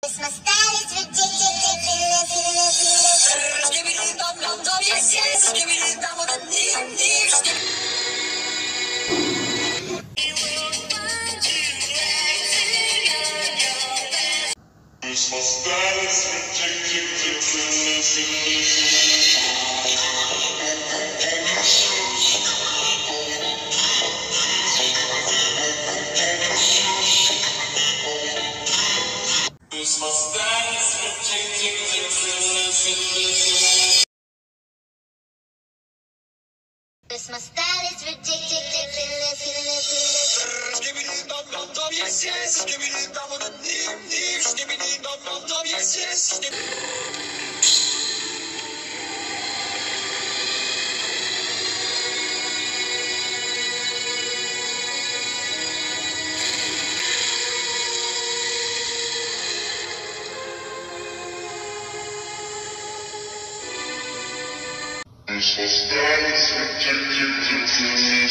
My style is ridiculous. Give me the dum dum dum, yes yes. Give me the dum dum dum. My style is ridiculous. My style is ridiculous. Give me the dum dum dum, yes yes. Give me the dum dum dum. Give me the dum dum dum, yes yes. My style is ridiculous.